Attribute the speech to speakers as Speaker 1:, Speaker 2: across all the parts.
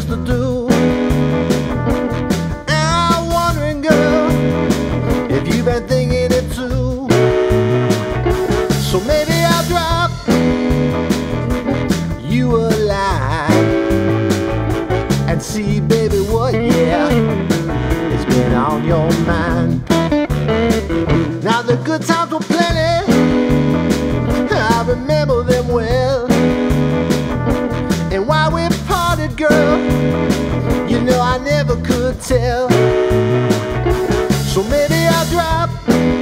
Speaker 1: to do. And I'm wondering, girl, if you've been thinking it too. So maybe I'll drop you a line and see, baby, what, yeah, has been on your mind. Now the good times were plenty, I remember them well. And while we parted, girl, you know I never could tell. So maybe I'll drop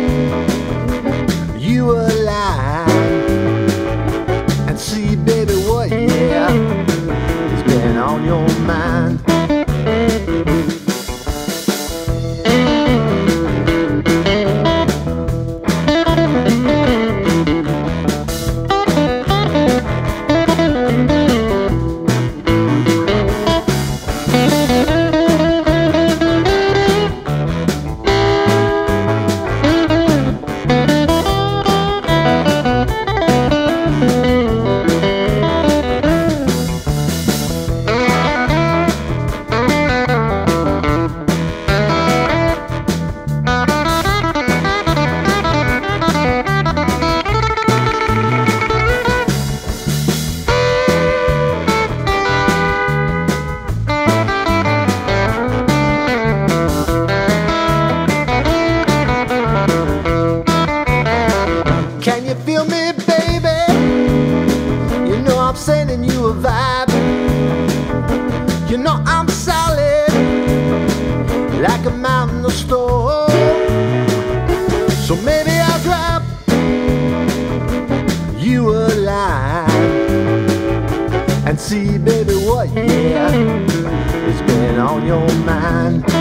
Speaker 1: you a line and see, baby, what, yeah, has been on your mind. Can you feel me, baby? You know I'm sending you a vibe. You know I'm solid, like a mountain of stone. So maybe I'll drop you a line and see, baby, what, yeah, has been on your mind.